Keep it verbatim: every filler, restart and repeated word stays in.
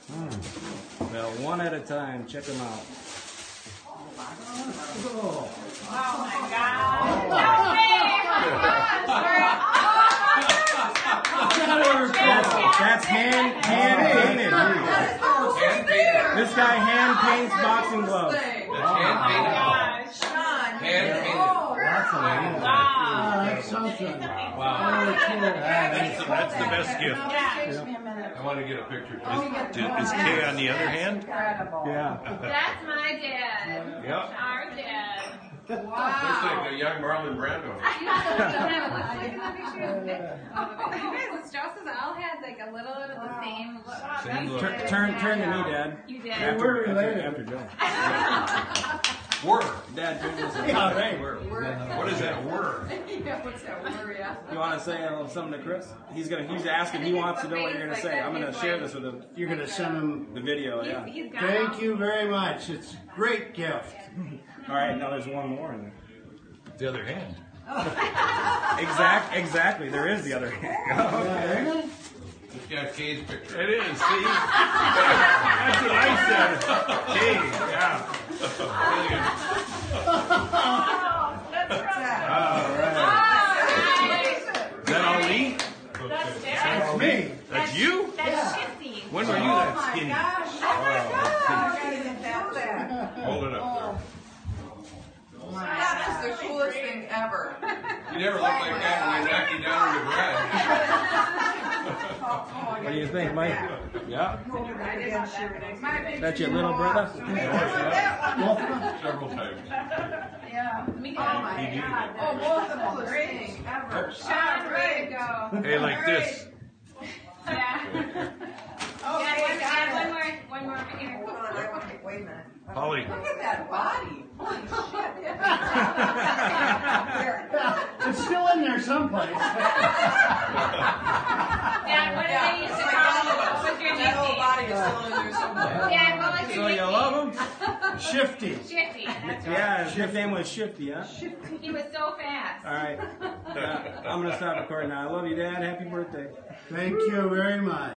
Mm. Well, one at a time. Check them out. Oh, my God. No way! That's, that's hand, hand painted. Hand painted. This guy hand paints boxing gloves. That's hand painted. Gosh. Hand painted. That's amazing. Wow. that's something. Wow. That's, that's the best gift. Yeah. I want to get a picture. Is, is Kay on the other hand? Yeah. That's my dad. Yeah. Our dad. Looks like a young Marlon Brando. You guys, Strauss all had like a little bit of the same look. Same look. Turn, turn, turn to me, Dad. You did. After, We're after, related. after Joe. Whir. Dad, turn this. Yeah, right. Whir. What is that whir? Yeah, what's that word, yeah? You want to say a little something to Chris? He's gonna. He's asking. He wants to know what you're gonna say. I'm gonna share this with him. You're going to send him. The video, yeah. He's got Thank you very much. It's a great gift. All right, now there's one more in there. The other hand. Exact, exactly. There is the other hand. Okay. This got Kay's picture. It is, see? That's what I said. Kay, yeah. All right. Is that Ali? That's That's Derek. me. That's you? That's Shifty. When were you that skinny? Hold it up there. That is the coolest thing ever. You never looked like that when I knocked you down in the garage. What do you think, Mike? Yeah. I did not that. That's your little brother? Several times. Yeah. Me Oh my He did. God. Oh, both the coolest thing ever. Sean, way to go. Hey, like this. Yeah. Oh, Yeah, one, okay, yeah, got one it. more, one more over here. Hold on, I want to, wait a minute. Holly. Look at that body. Holy shit. It's still in there someplace. Dad, what Yeah, did they used it's to like call all you? of us. What was your That whole nickname? body is still in there somewhere. Dad, what was your So you nickname? love him? Shifty. Shifty. That's right. Yeah, his nickname was Shifty, huh? He was so fast. All right. Uh, I'm going to stop recording now. I love you, Dad. Happy birthday. Thank you very much.